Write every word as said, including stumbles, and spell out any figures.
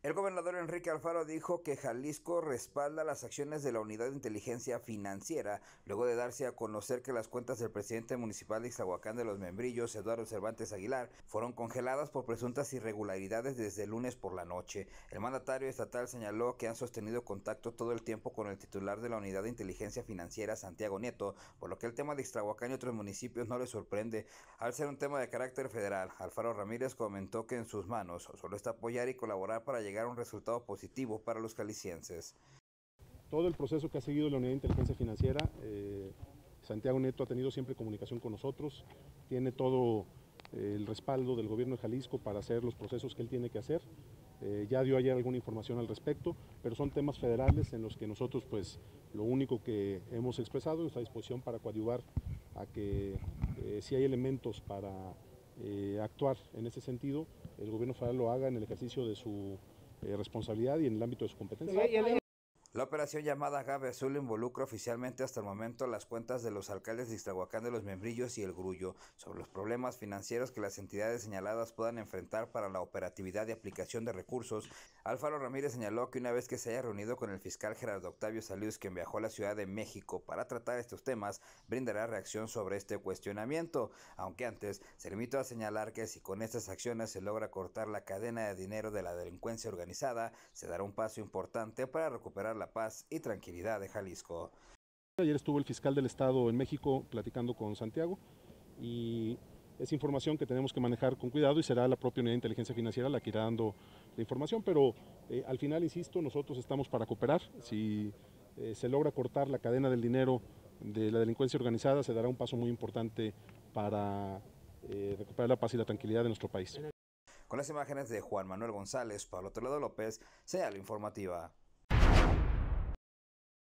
El gobernador Enrique Alfaro dijo que Jalisco respalda las acciones de la Unidad de Inteligencia Financiera, luego de darse a conocer que las cuentas del presidente municipal de Ixtahuacán de los Membrillos, Eduardo Cervantes Aguilar, fueron congeladas por presuntas irregularidades desde el lunes por la noche. El mandatario estatal señaló que han sostenido contacto todo el tiempo con el titular de la Unidad de Inteligencia Financiera, Santiago Nieto, por lo que el tema de Ixtahuacán y otros municipios no le sorprende. Al ser un tema de carácter federal, Alfaro Ramírez comentó que en sus manos solo está apoyar y colaborar para llegar llegar a un resultado positivo para los jaliscienses. Todo el proceso que ha seguido la Unidad de Inteligencia Financiera, eh, Santiago Nieto ha tenido siempre comunicación con nosotros, tiene todo eh, el respaldo del gobierno de Jalisco para hacer los procesos que él tiene que hacer. Eh, ya dio ayer alguna información al respecto, pero son temas federales en los que nosotros pues lo único que hemos expresado es nuestra disposición para coadyuvar a que eh, si hay elementos para eh, actuar en ese sentido, el gobierno federal lo haga en el ejercicio de su Eh, responsabilidad y en el ámbito de su competencia. La operación llamada Agave Azul involucra oficialmente hasta el momento las cuentas de los alcaldes de Ixtahuacán de los Membrillos y El Grullo sobre los problemas financieros que las entidades señaladas puedan enfrentar para la operatividad y aplicación de recursos. Alfaro Ramírez señaló que una vez que se haya reunido con el fiscal Gerardo Octavio Salius, quien viajó a la Ciudad de México para tratar estos temas, brindará reacción sobre este cuestionamiento, aunque antes se limitó a señalar que si con estas acciones se logra cortar la cadena de dinero de la delincuencia organizada, se dará un paso importante para recuperar la la paz y tranquilidad de Jalisco. Ayer estuvo el fiscal del estado en México platicando con Santiago y es información que tenemos que manejar con cuidado y será la propia Unidad de Inteligencia Financiera la que irá dando la información, pero eh, al final, insisto, nosotros estamos para cooperar. Si eh, se logra cortar la cadena del dinero de la delincuencia organizada, se dará un paso muy importante para eh, recuperar la paz y la tranquilidad de nuestro país. Con las imágenes de Juan Manuel González, Pablo Toledo López, Señal Informativa.